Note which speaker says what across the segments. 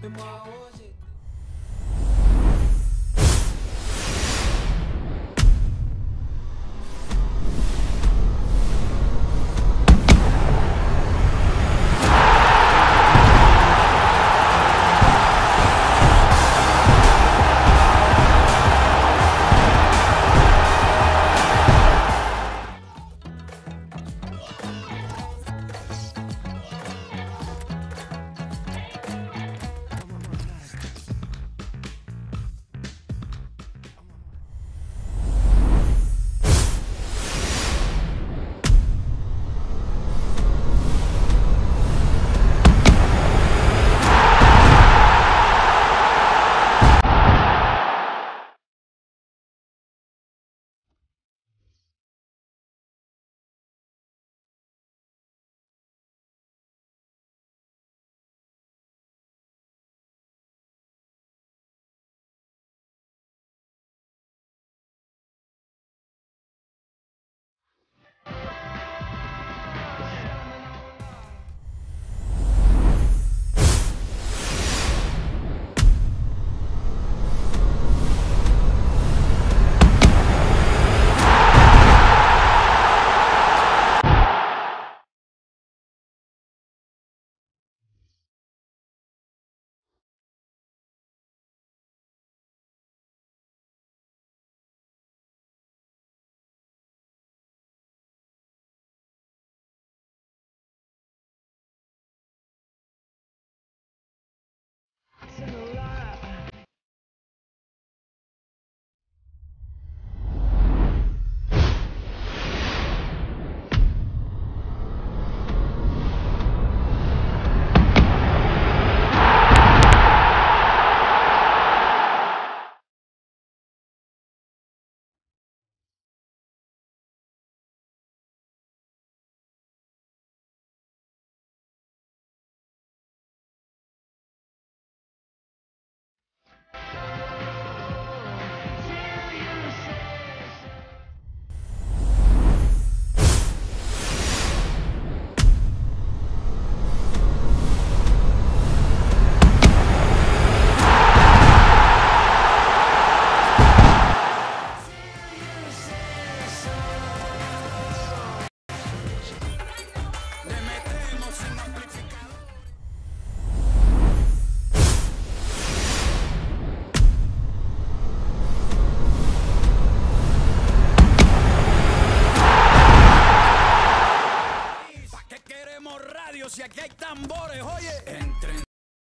Speaker 1: Si aquí hay tambores, oye, entren.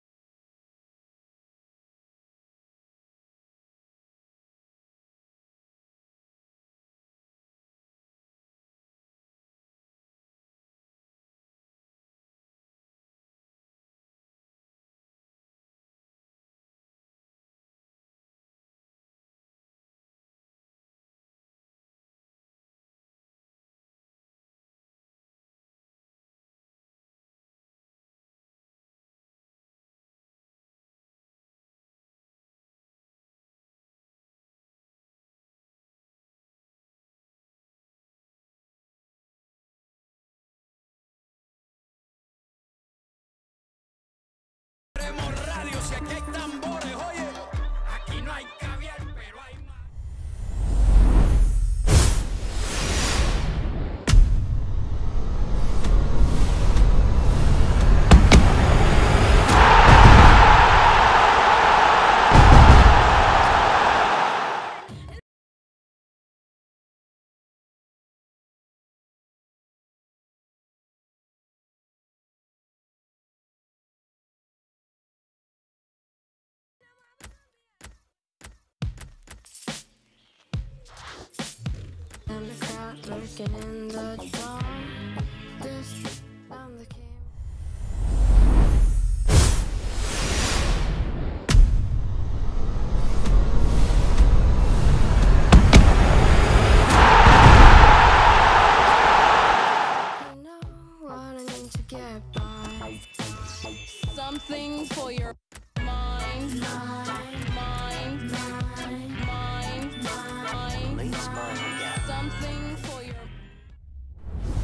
Speaker 1: Radio, si aquí hay tambores, oye, aquí no hay caviar, pero hay más.
Speaker 2: Lurking in the dark, this I'm the king. You know what I need to get by.
Speaker 3: Something for your mind, mind, mind, mind, mind, mind. Something for your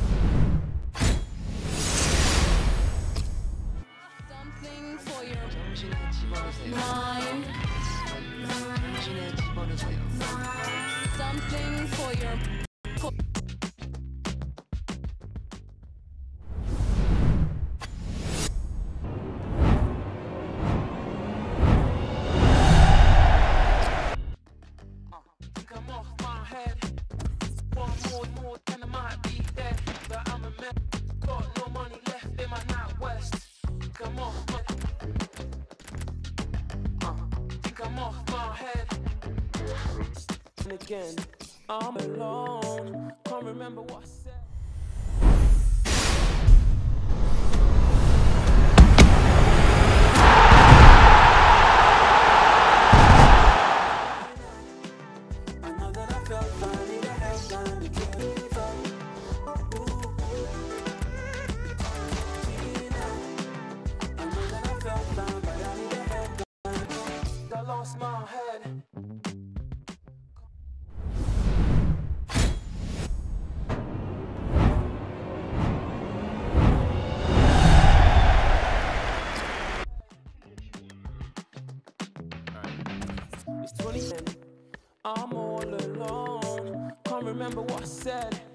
Speaker 3: something for your Mind. Something for your.
Speaker 1: I'm off my head. One more and I might be dead. But I'm a man. Got no money left in my night west. Come off my think I'm off my head. And again, I'm alone. Can't remember what I said. Lost my head. It's 2010. I'm all alone. Can't remember what I said.